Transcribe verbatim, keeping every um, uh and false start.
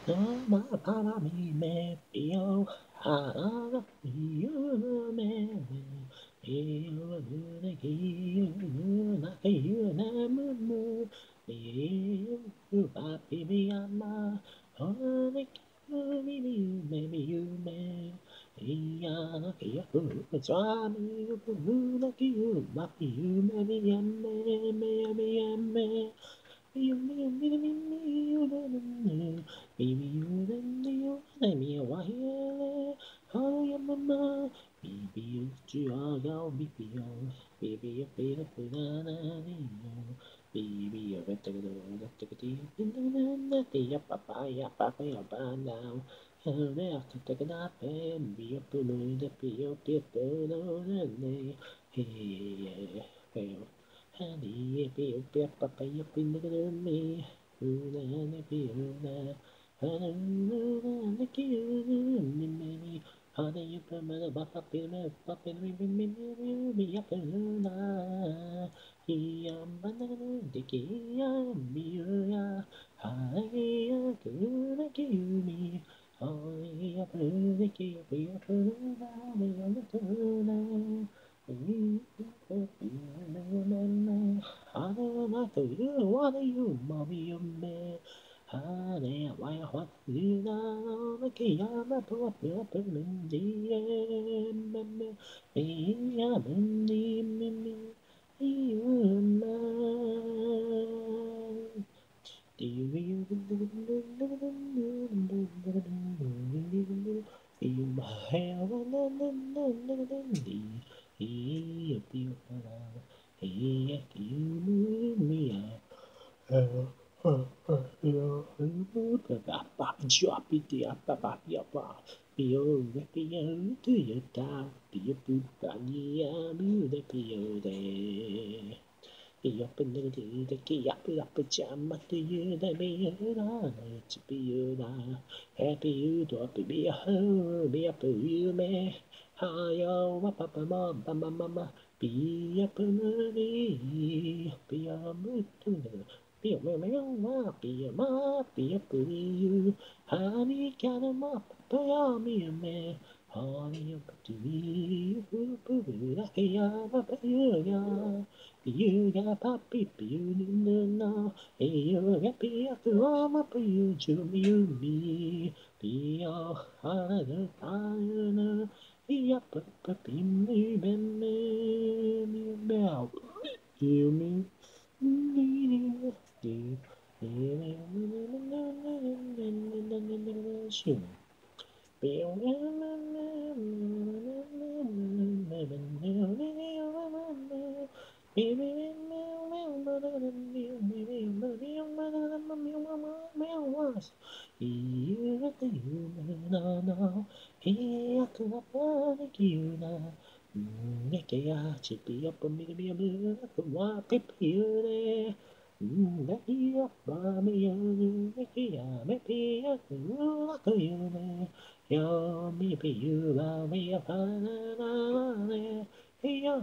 ma para mi me pio ha you me you the key na ke you na mu mu you pa pi mi ama oh the me me me me you me ya ke ya ku cha mi ku na ki you ma pi you me me me me me me you me me me me you me Baby, you then you let me away. Oh, yeah, mama. Baby, you are your baby, oh. Baby, you feel it, na na na. Baby, you got to go, got to go, na na na. Papa, ya papa, ya pa now. Oh, there, to take a nap and be up to know the be up to know the name. Hey, hey, honey, be up, papa, you been the me. Ooh, na na, be na. What are you, mommy, man? Ha nè quay hoa như na nó kia mà bữa bữa bữa mình đi em em em em em đi em em em Up in the key up up a jam at the year that be a to be a happy you to up be a ho be up a you me hi papa mom mama mama be up a movie be a mood be a meow be a ma be up you honey can a mop be a me honey up to me boo boo boo like a papa you you got puppy, you know, you got be a drama, you to you me, be a harder fire, be a puppy, me, me, me, me, me, you me, me, you. Yo, maybe you love me a fun. Yeah,